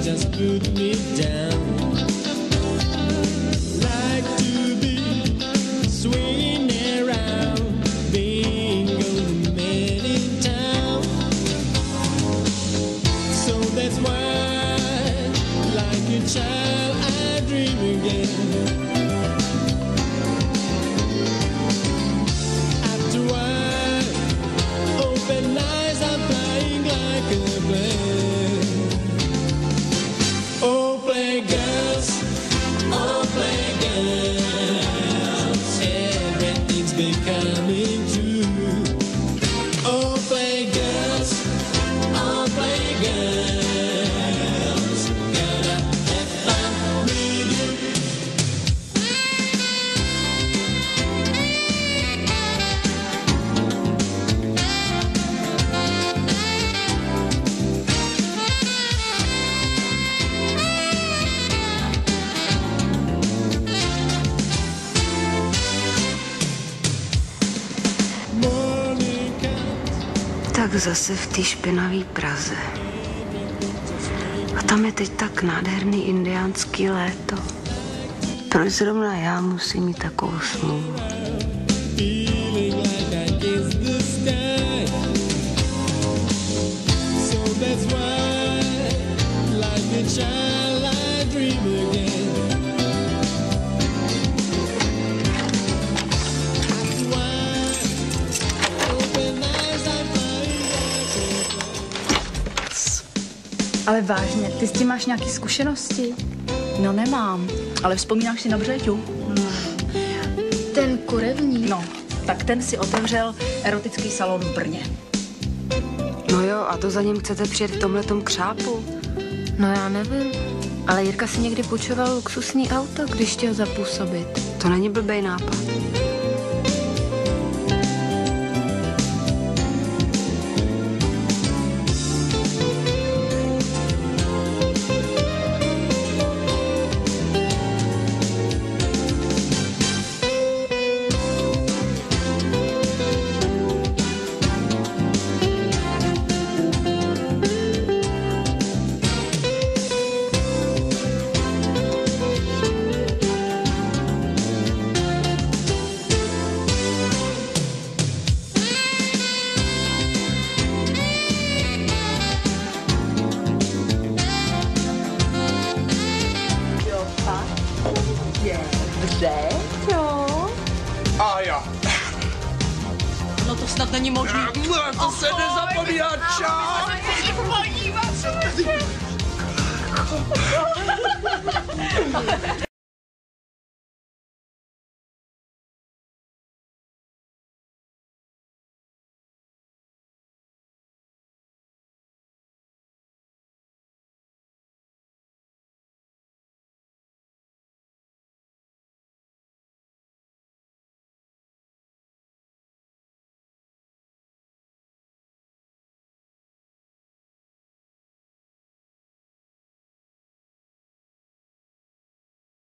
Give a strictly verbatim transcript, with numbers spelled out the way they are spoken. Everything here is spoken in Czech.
just put me down. Like to be swinging around, being old man in town. So that's why, like a child, I dream again. After a while, open eyes, I'm flying like a bird. Oh, play girls, oh, play girls, everything's becoming true. Oh, play girls, oh, play girls, gotta have fun with you. Tak zase v té špinavé Praze. A tam je teď tak nádherný indiánský léto. Proč zrovna já musím mít takovou smlouvu? Feeling like I kissed the sky. So that's why, like a child, I dream again. That's why, open eyes, I'm flying like a Ale vážně, ty s tím máš nějaké zkušenosti? No nemám, ale vzpomínáš si na Břeťu? Ten kurevní. No, tak ten si otevřel erotický salon v Brně. No jo, a to za ním chcete přijet v tomhletom křápu? No já nevím, ale Jirka si někdy půjčoval luxusní auto, když chtěl zapůsobit. To není blbej nápad. A já. No to snad není možný. To se nezapomíná, čau! Podívat se.